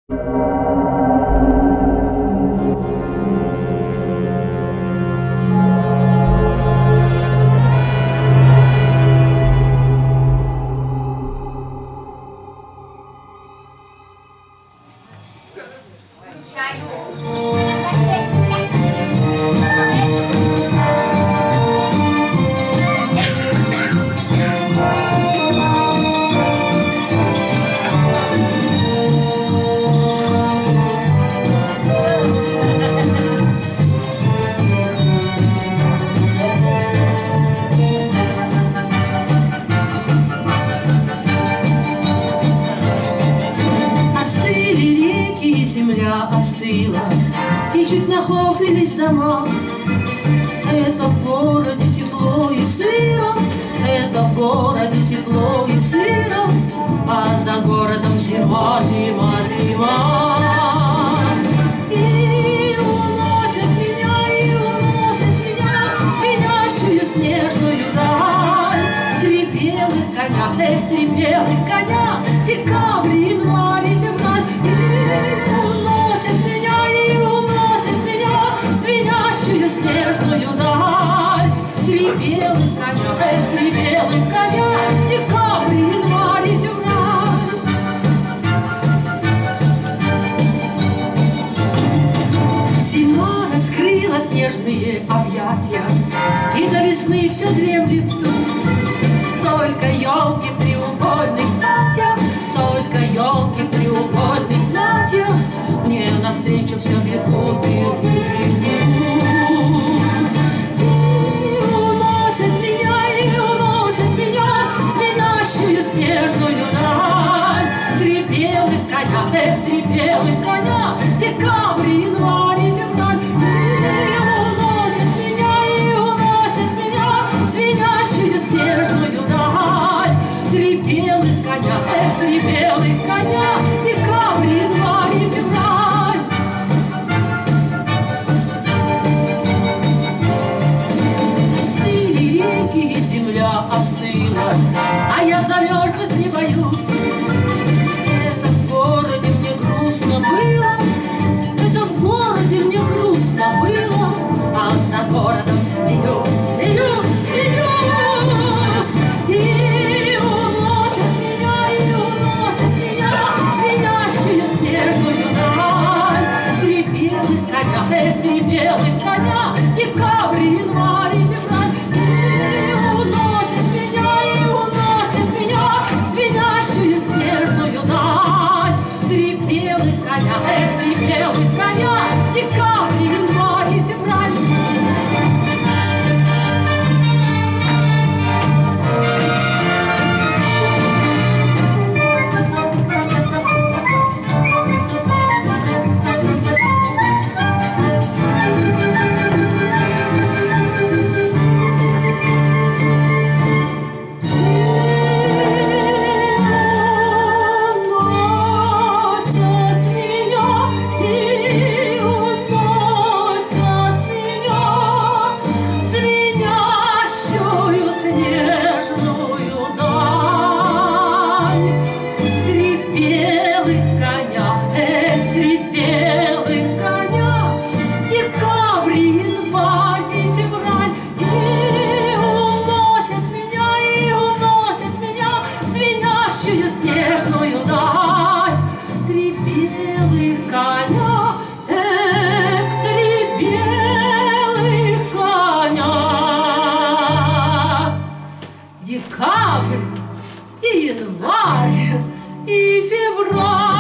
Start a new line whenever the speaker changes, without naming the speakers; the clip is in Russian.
Остыла, и чуть нахохлились дома. Это в городе тепло и сыро, это в городе тепло и сыро, а за городом зима, зима, зима. И уносят меня в звенящую снежную даль. Три белых коня, три белых коня, декабрь, январь и февраль. Снежную даль. Три белых коня, декабрь, январь и февраль. Зима раскрыла снежные объятия, и до весны все дремлет тут. Только елки в треугольных платьях, только елки в треугольных платьях мне навстречу все бегут, бегут, бегут. Снежную даль. Три белых коня, декабрь, январь и февраль. И уносят меня в звенящую снежную даль. Три белых коня, декабрь, январь и февраль. Остыли реки, и земля остыла, а я замерзнуть не боюсь. Это в городе мне грустно было, это в городе мне грустно было, а за городом смеюсь, смеюсь, смеюсь. И уносят меня в звенящую снежную даль. Три белых коня, декабрь, январь и февраль. И уносят меня в звенящую снежную даль. Три белых коня, декабрь, январь и февраль. Снежную даль. Три белых коня, три белых коня. Декабрь и январь и февраль.